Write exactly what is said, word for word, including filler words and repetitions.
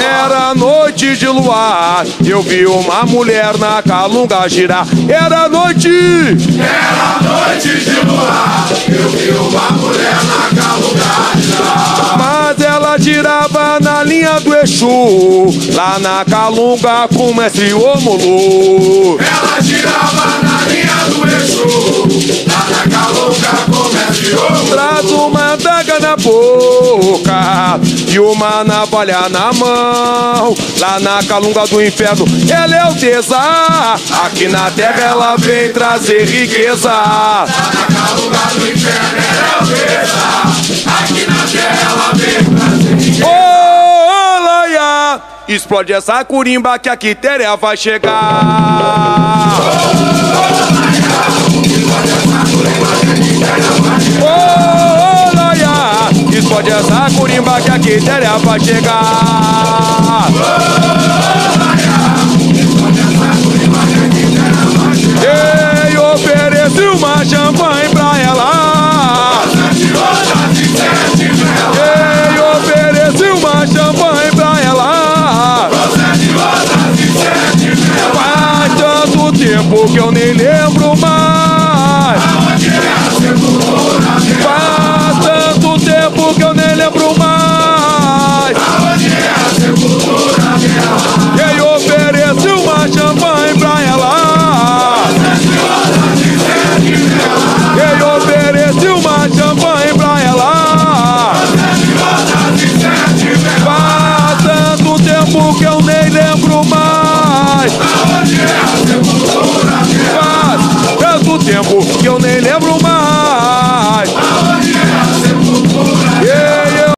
Era noite de luar, eu vi uma mulher na calunga girar. Era noite, era noite de luar, eu vi uma mulher na calunga girar. Mas ela girava na linha do Exu, lá na calunga com o mestre Omolu. Ela girava na linha do Exu, lá na calunga com o mestre Omolu. Traz uma adaga na boca e uma navalha na mão. Lá na calunga do inferno ela é alteza, aqui na terra ela vem trazer riqueza. Lá na calunga do inferno ela é alteza, aqui na terra ela vem trazer riqueza. Ô, oh, Laia, explode essa curimba que a quitéria vai chegar. Ô, Laia, explode essa curimba que a quitéria vai chegar. Ô, oh, Laia, explode essa curimba que a quitéria vai chegar.